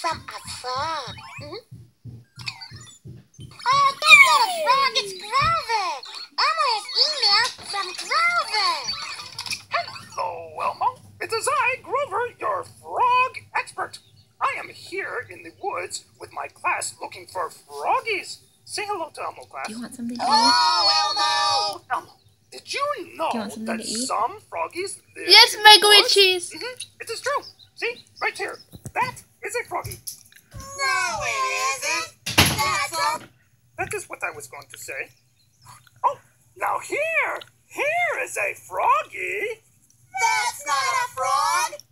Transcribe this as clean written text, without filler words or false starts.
from a frog. Oh, that's not a frog, it's Grover. Elmo has email from Grover. Hello, Elmo. It is I, Grover, your frog expert. I am here in the woods with my class looking for froggies. Say hello to Elmo, class. Do you want something to eat? Oh, Elmo. Elmo, did you know Do you want something that to eat? some froggies live Yes, in the mango and woods? cheese. It is true. See, right here. That is a froggy. No, it isn't. That's a... That is what I was going to say. Oh, now here is a froggy. That's not a frog.